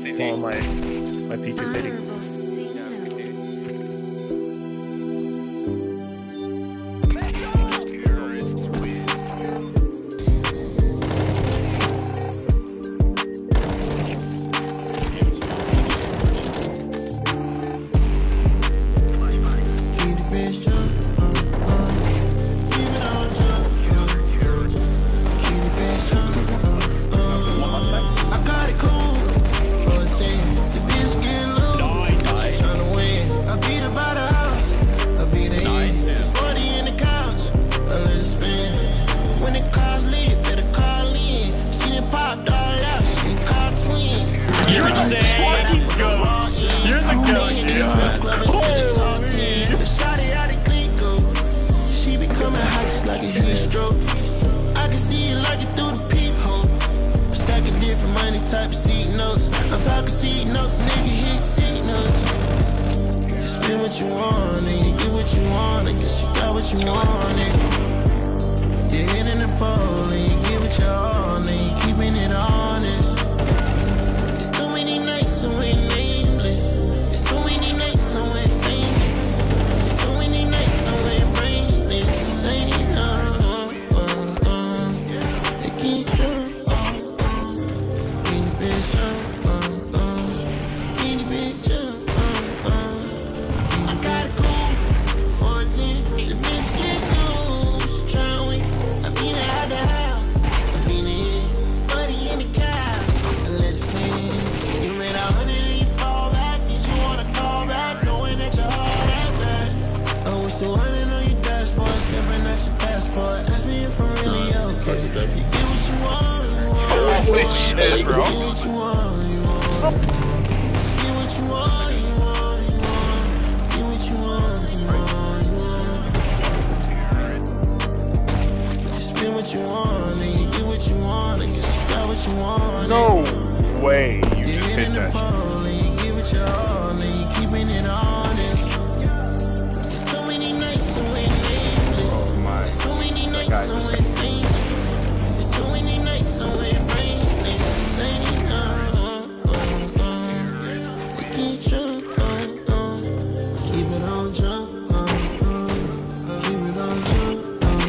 Oh, my peach is hitting. You're the goat. You're the goat, dude. She be coming hot just like a heat stroke. I can see you lurking through the peephole. I'm stacking different money type of seat notes. I'm talking seat notes, nigga hit seat notes. Spend what you want and you get what you want. I guess you got what you wanted. You're hitting the pole and you get what you all and you keeping it honest. It's too many nights so we're nameless. It's too many nights so we're famous. It's too many nights so we're brainless. Saying they keep trying. Get the bitch up. Get the bitch up. I got a cool 14. The bitch get loose. Try and win. I beat her out the house. I beat her buddy in the car. I let it spin. You made 100 and you fall back. Did you wanna call back? Knowing that your heart at back. Oh, it's 200 on your dashboard. Stepping at your passport. Ask me if I'm really okay. You get what you want. Holy shit, bro. Get what you want. You want. Get what you want. You want. You want. Get what you want. You want. You want. You spend what you want and you get what you want. I guess you got what you want. No way you just hit that shit. And you give it your all and you keeping it honest. It's too many nights so we're nameless. Oh my. It's too many nights guy so just we're famous. It's too many nights so we're brainless. Saying they keep trying. Keep it on jump. Keep it on jump.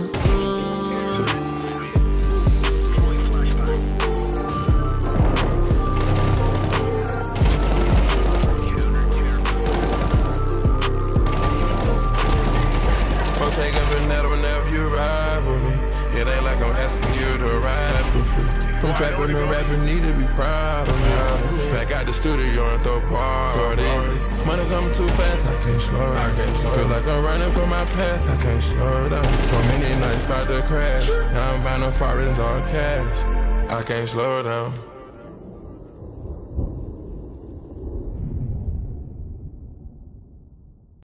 I'll take up a net whenever you ride with me. It ain't like I'm asking you to ride for free. From trapping and rapping, need to be proud of me. Back out the studio and throw parties. Money coming too fast, I can't slow down. Feel like I'm running from my past, I can't slow down. So many nights about to crash. Now I'm buying no foreigns all cash. I can't slow down.